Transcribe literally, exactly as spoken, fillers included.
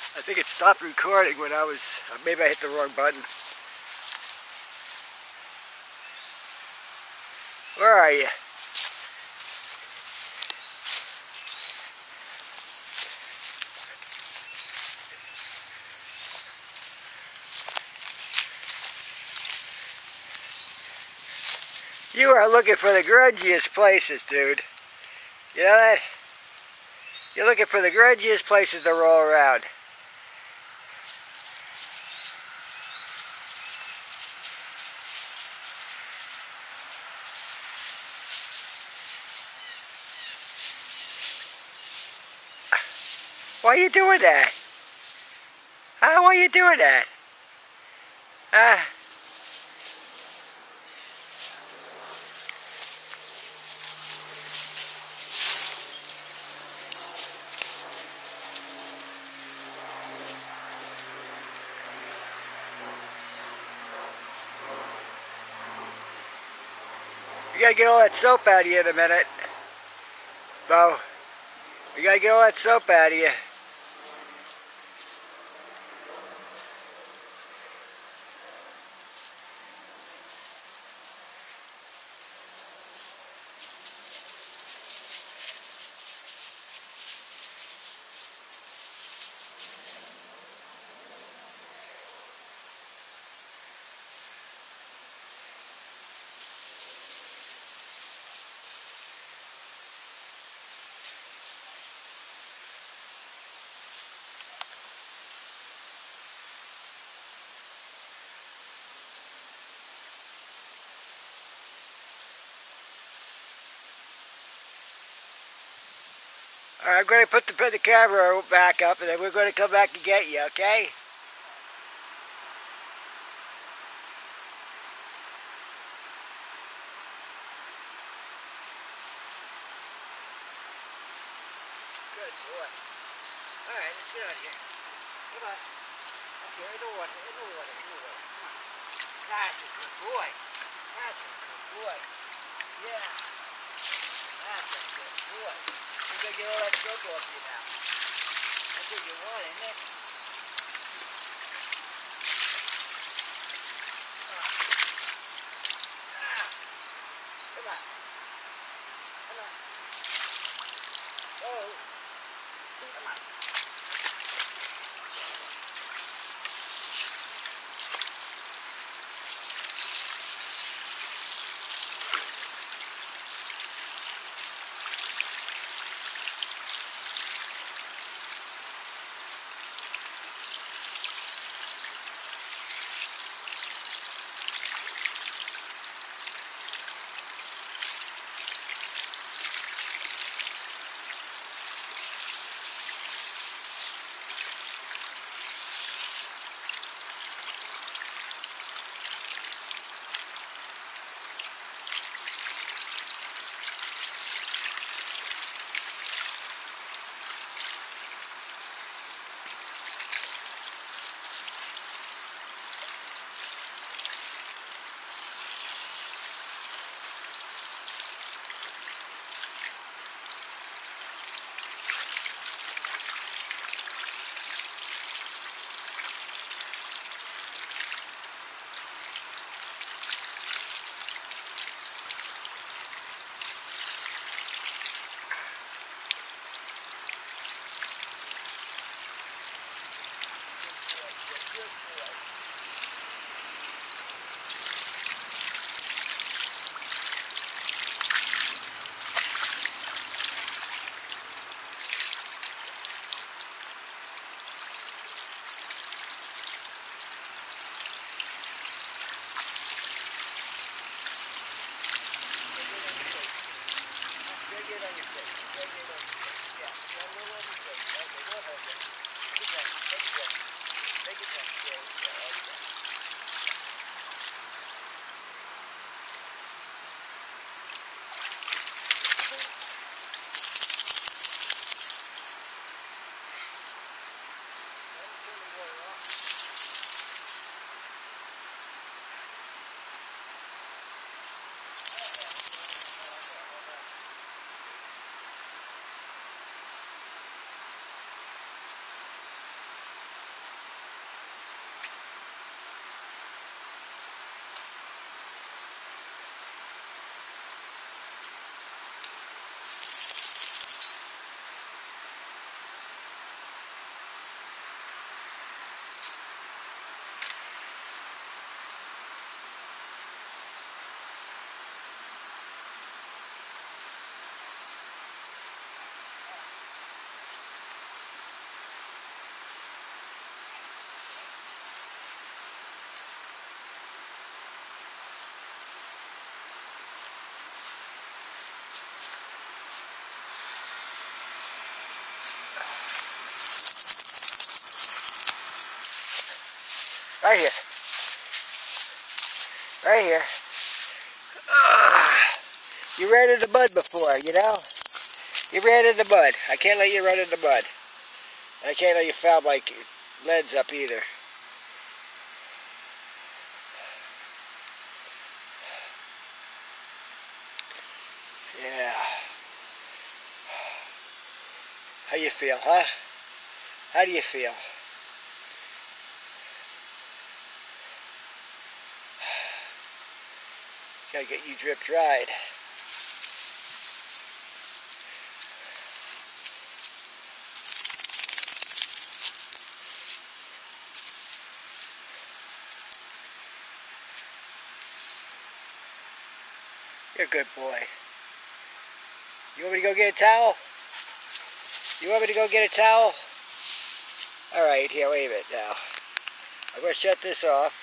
I think it stopped recording when I was, maybe I hit the wrong button. Where are you? You are looking for the grungiest places, dude. You know that? You're looking for the grungiest places to roll around. Why are you doing that? Huh? Why are you doing that? Huh? You gotta get all that soap out of you in a minute. Bo, you gotta get all that soap out of you. All right, I'm going to put the, put the camera back up, and then we're going to come back and get you, okay? Good boy. All right, let's get out of here. Come on. Okay, in the water, in the water, in the water. Come on. That's a good boy. That's a good boy. Yeah. That's a good boy. You're going to get all that soap off you now. That's what you want, isn't it? Ah. Come on. Come on. Oh. Come on. Right here. Right here. Ah, you ran in the mud before, you know? You ran in the mud. I can't let you run in the mud. I can't let you foul my lens up either. Yeah. How you feel, huh? How do you feel? Gotta get you drip dried. You're a good boy. You want me to go get a towel? You want me to go get a towel? Alright, here, wait a minute now. I'm going to shut this off.